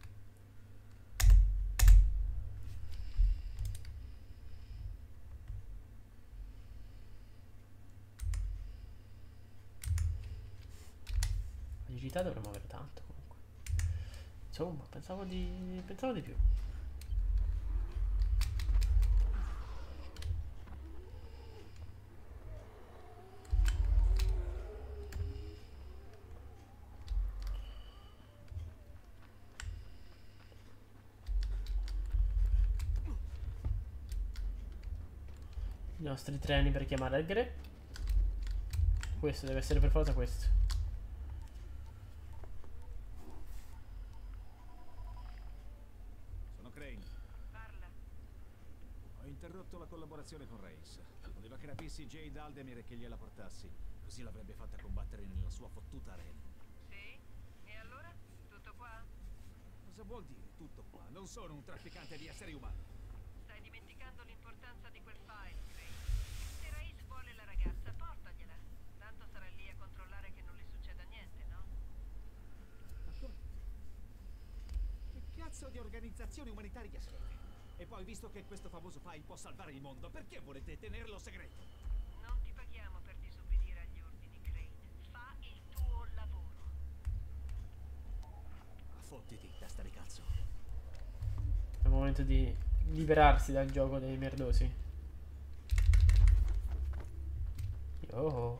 Agilità dovremmo avere tanto comunque. Insomma, pensavo di più. I nostri treni per chiamare il Gre. Questo deve essere per forza questo. Sono Crane. Parla. Ho interrotto la collaborazione con Reis. Voleva che rapissi Jade Aldemir e che gliela portassi. Così l'avrebbe fatta combattere nella sua fottuta arena. Sì? E allora? Tutto qua? Cosa vuol dire tutto qua? Non sono un trafficante di esseri umani. Stai dimenticando l'importanza di quel file, Crane. Se Raiz vuole la ragazza, portagliela. Tanto sarà lì a controllare che non le succeda niente, no? Ma come? Che cazzo di organizzazione umanitaria siete? E poi, visto che questo famoso file può salvare il mondo, perché volete tenerlo segreto? Non ti paghiamo per disobbedire agli ordini, Crane. Fa il tuo lavoro. Fottiti, testa di cazzo. È il momento di liberarsi dal gioco dei merdosi. Oh.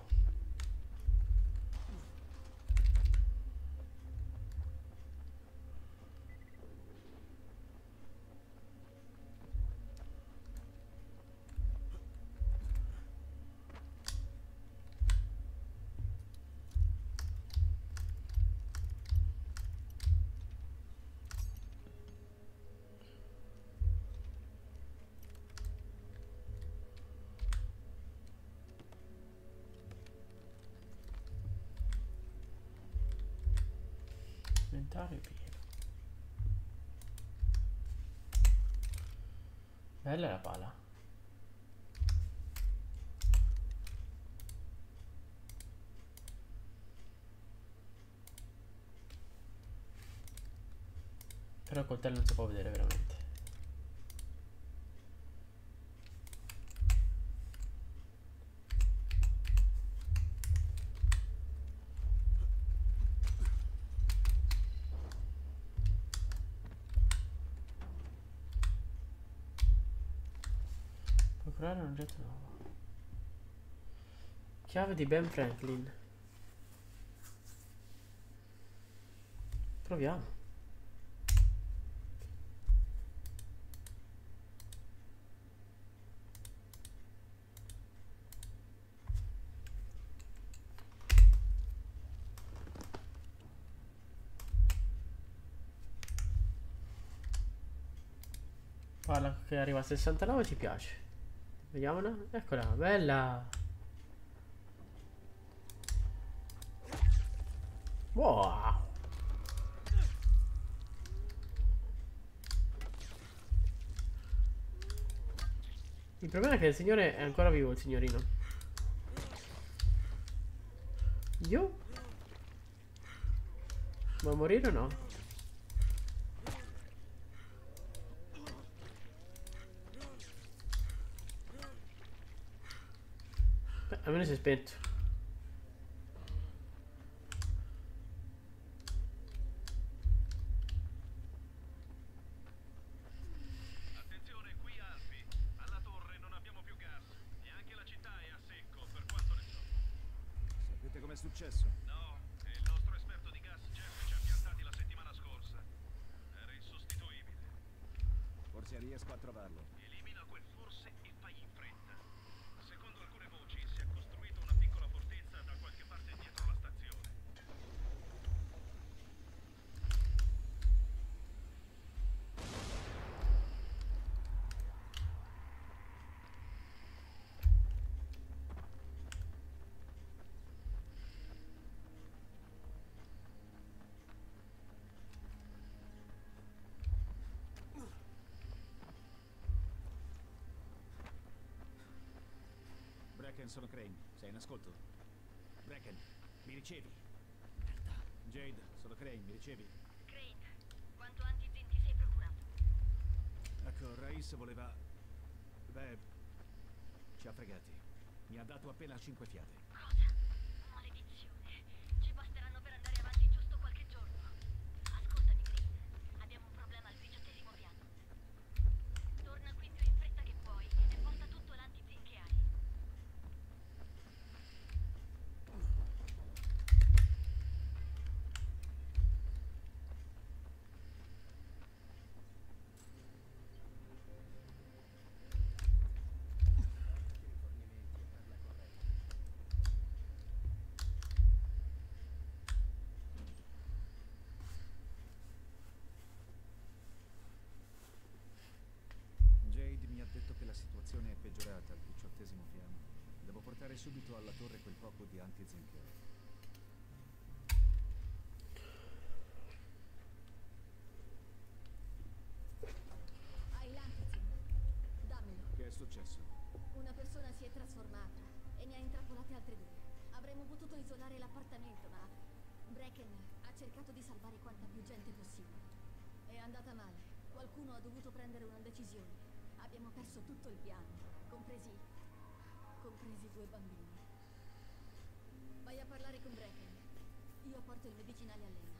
Inventario pieno. Bella la pala. Però il coltello non si può vedere veramente. curare un oggetto nuovo. Chiave di Ben Franklin. Proviamo. Guarda che arriva a 69, ci piace. Vediamola. Eccola, bella. Wow. Il problema è che il signore è ancora vivo, il signorino. Io? Va a morire o no? Beh, almeno si è spento. Attenzione, qui Alfi. Alla torre non abbiamo più gas. E anche la città è a secco, per quanto ne so. Sapete com'è successo? No, il nostro esperto di gas Jeff ci ha piantati la settimana scorsa. Era insostituibile. Forse riesco a trovarlo. Elimina quel forse e fai in fretta. Secondo alcune voci si è costruita una piccola fortezza da qualche parte dietro la stazione. Bracken, sono Crane. Sei in ascolto? Bracken, mi ricevi? Merda. Jade, sono Crane, mi ricevi? Crane, quanto antizen ti sei procurato? Ecco, Rais voleva... Beh... ci ha fregati. Mi ha dato appena 5 fiate. Cosa? Maledizione. Ci basteranno per andare avanti giusto qualche giorno. Ascoltami, Crane. Abbiamo un problema al 18° piano. Torna qui più in fretta che puoi e porta tutto l'antizen che hai. Jade mi ha detto che la situazione è peggiorata al 18° piano. Devo portare subito alla torre quel poco di antizen che ho. Hai l'antizen. Dammelo. Che è successo? Una persona si è trasformata e ne ha intrappolate altre due. Avremmo potuto isolare l'appartamento, ma Bracken ha cercato di salvare quanta più gente possibile. È andata male. Qualcuno ha dovuto prendere una decisione. Abbiamo perso tutto il piano, compresi 2 bambini. Vai a parlare con Bracken. Io porto il medicinale a Lena.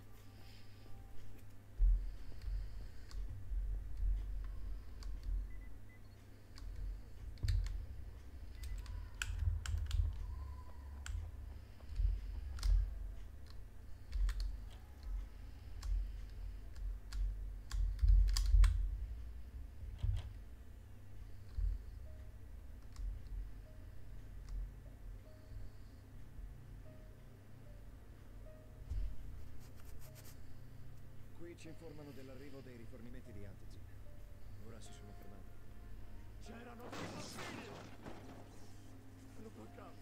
Qui ci informano dell'arrivo dei rifornimenti di antigen. Ora si sono fermati. C'erano dei bambini! L'ho bloccato.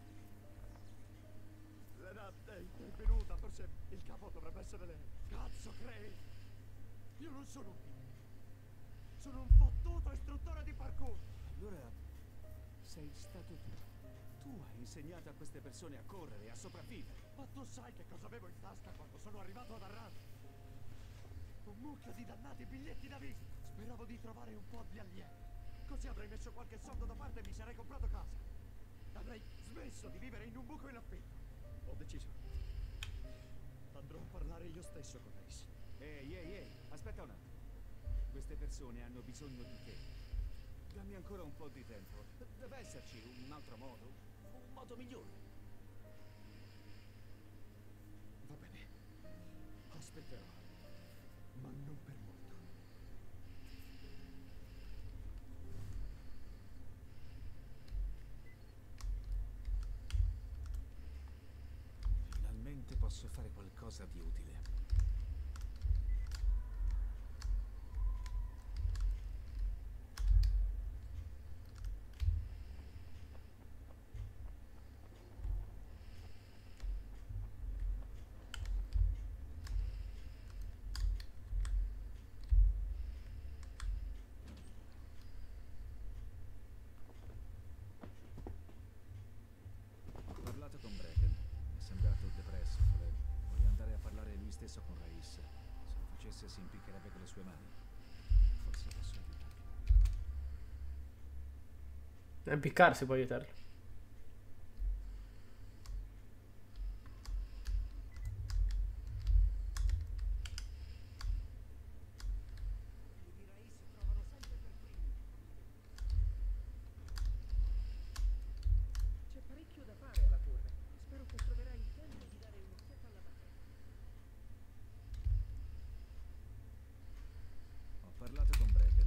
Lena è intervenuta, forse il capo dovrebbe essere lei. Cazzo, Crane! Io non sono un bimbo. Sono un fottuto istruttore di parkour. Allora, sei stato tu. Tu hai insegnato a queste persone a correre e a sopravvivere. Ma tu sai che cosa avevo in tasca quando sono arrivato ad Arran? Un mucchio di dannati biglietti da visita. Speravo di trovare un po' di allievi. Così avrei messo qualche soldo da parte e mi sarei comprato casa. Avrei smesso di vivere in un buco in affitto. Ho deciso. Andrò a parlare io stesso con Ace. Ehi, aspetta un attimo. Queste persone hanno bisogno di te. Dammi ancora un po' di tempo. Deve esserci un altro modo. Un modo migliore. Va bene. Aspetterò. Ma non per molto. Finalmente posso fare qualcosa di utile. Ho parlato con Brecken. Mi è sembrato depresso. Vuole andare a parlare lui stesso con Raiz. Se lo facesse si impiccherebbe con le sue mani. Forse posso aiutarlo. A impiccarsi può aiutarlo. C'è parecchio da fare alla torre. Spero che troverai il tempo di dare un'occhiata alla battaglia. Ho parlato con Brecken.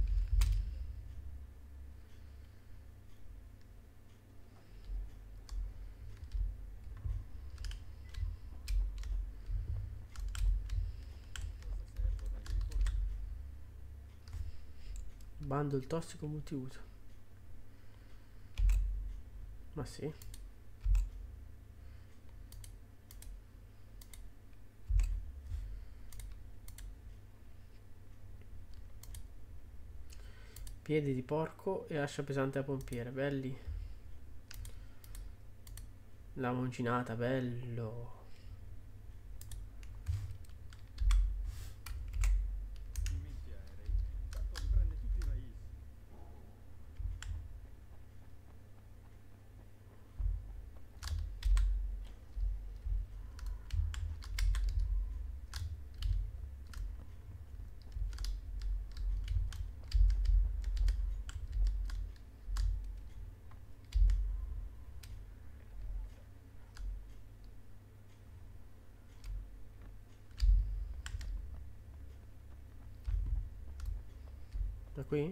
Bundle tossico multiuso. Ma sì. Piedi di porco e ascia pesante da pompiere, belli. La moncinata, bello. Minchia, Ray. Tanto li prende tutti i Raiz. Da qui?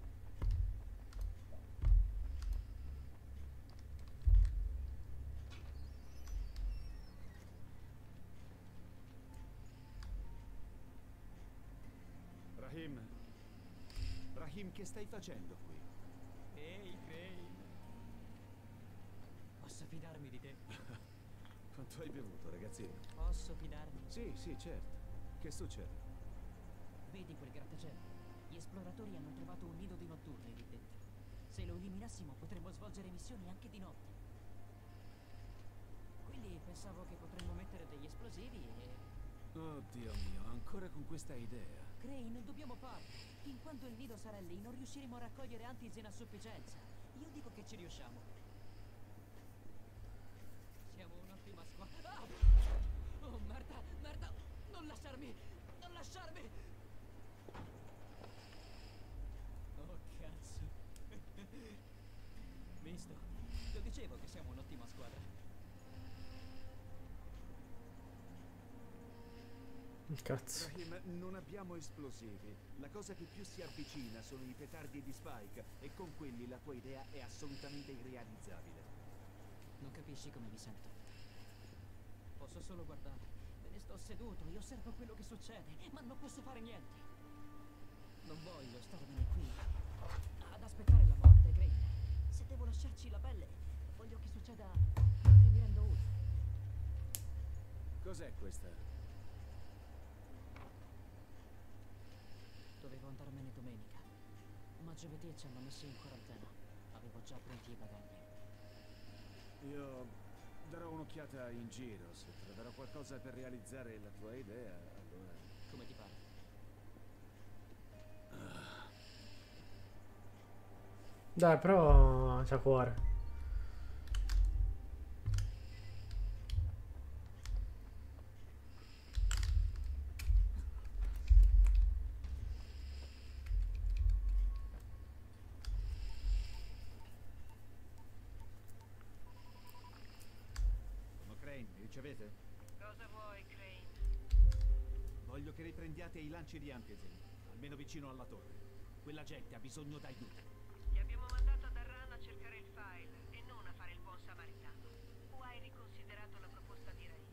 Rahim. Rahim, che stai facendo qui? Ehi, Crane. Posso fidarmi di te? Quanto hai bevuto, ragazzino? Posso fidarmi? Sì, sì, certo. Che succede? Vedi quel grattacielo? Gli esploratori hanno trovato un nido di notturni lì dentro. Se lo eliminassimo potremmo svolgere missioni anche di notte. Quindi pensavo che potremmo mettere degli esplosivi e... Oddio mio, ancora con questa idea. Crane, dobbiamo farlo. Fin quando il nido sarà lì non riusciremo a raccogliere antigen a sufficienza. Io dico che ci riusciamo. Siamo un'ottima squadra. Ah! Oh, merda, merda! Non lasciarmi! Non lasciarmi! Oh, cazzo. Visto? Lo dicevo che siamo un'ottima squadra. Cazzo. Rahim, non abbiamo esplosivi. La cosa che più si avvicina sono i petardi di Spike e con quelli la tua idea è assolutamente irrealizzabile. Non capisci come mi sento. Posso solo guardare. Me ne sto seduto e osservo quello che succede, ma non posso fare niente. Non voglio starmene qui ad aspettare la morte, Crane. Se devo lasciarci la pelle, voglio che succeda quello che mi rendo utile. Cos'è questa? Dovevo andarmene domenica, ma giovedì ci hanno messo in quarantena. Avevo già pronti i bagagli. Io darò un'occhiata in giro. Se troverò qualcosa per realizzare la tua idea, allora... Come ti pare? Dai, però c'ha cuore. ricevete? Cosa vuoi, Crane? Voglio che riprendiate i lanci di Antizin, almeno vicino alla torre. Quella gente ha bisogno d'aiuto. Ti abbiamo mandato ad Arran a cercare il file e non a fare il buon samaritano. O hai riconsiderato la proposta di Rais?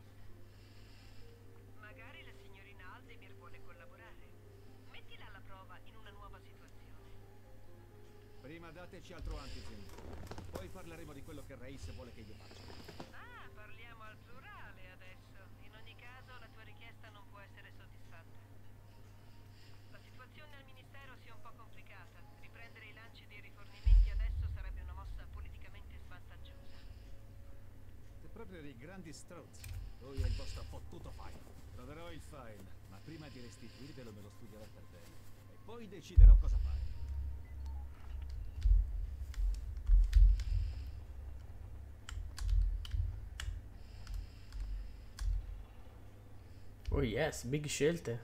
Magari la signorina Aldemir vuole collaborare. Mettila alla prova in una nuova situazione. Prima dateci altro Antizin, poi parleremo di quello che Rais vuole che io faccia. Ah, parliamo al plurale adesso. In ogni caso la tua richiesta non può essere soddisfatta. La situazione al ministero sia un po' complicata. Riprendere i lanci dei rifornimenti adesso sarebbe una mossa politicamente svantaggiosa. Siete proprio dei grandi strozzi. Lui è il vostro fottuto file. Troverò il file, ma prima di restituirvelo me lo studierò per bene. E poi deciderò cosa fare. Oh yes, big scelte.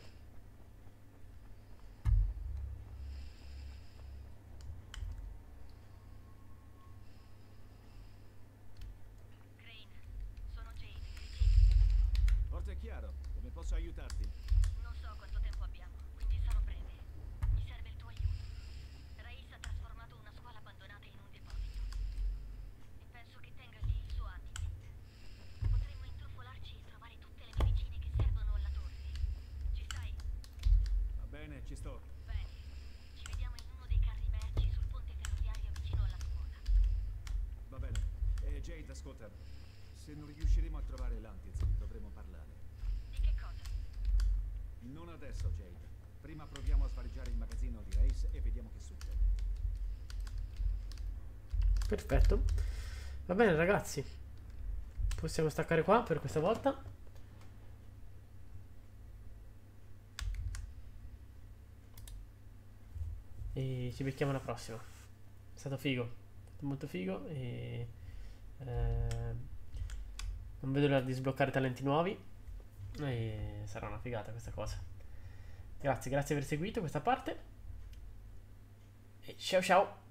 Crane, sono Jade, ricevi. Forte e chiaro, come posso aiutarti? Non so quanto tempo abbiamo, quindi sarò breve. Mi serve il tuo aiuto. Rais ha trasformato una scuola abbandonata in un deposito. E penso che tenga lì il suo antidote. Potremmo intrufolarci e trovare tutte le medicine che servono alla torre. Ci stai? Va bene, ci sto. Bene. Ci vediamo in uno dei carri merci sul ponte ferroviario vicino alla scuola. Va bene. E Jade, ascolta. Se non riusciremo a trovare l'Antizin, dovremo parlare. Di che cosa? Non adesso, Jade. Prima proviamo a svareggiare il magazzino di Rais e vediamo che succede. Perfetto. Va bene ragazzi, possiamo staccare qua per questa volta. E ci becchiamo alla prossima. È stato figo, è stato molto figo e non vedo l'ora di sbloccare talenti nuovi e sarà una figata questa cosa. Grazie per aver seguito questa parte e ciao ciao.